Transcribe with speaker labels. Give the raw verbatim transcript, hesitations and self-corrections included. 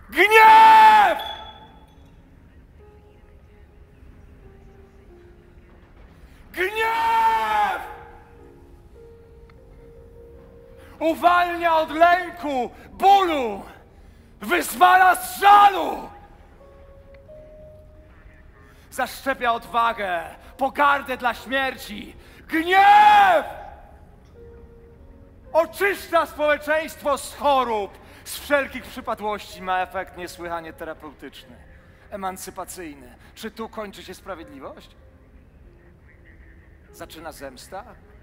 Speaker 1: Gniew! Gniew! Uwalnia od lęku, bólu, wyzwala z żalu. Zaszczepia odwagę, pogardę dla śmierci. Gniew! Oczyszcza społeczeństwo z chorób, z wszelkich przypadłości, ma efekt niesłychanie terapeutyczny, emancypacyjny. Czy tu kończy się sprawiedliwość? Zaczyna zemsta?